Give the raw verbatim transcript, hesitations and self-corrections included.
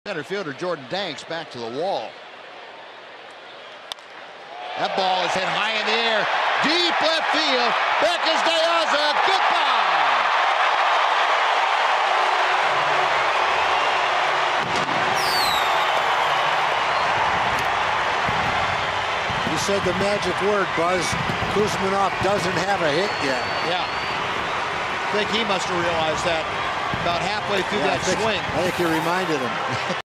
Center fielder Jordan Danks back to the wall. That ball is hit high in the air, deep left field. Becas de Aza, goodbye. You said the magic word, Buzz. Kouzmanoff doesn't have a hit yet. Yeah. I think he must have realized that about halfway through yeah, that I think, swing. I think you reminded him.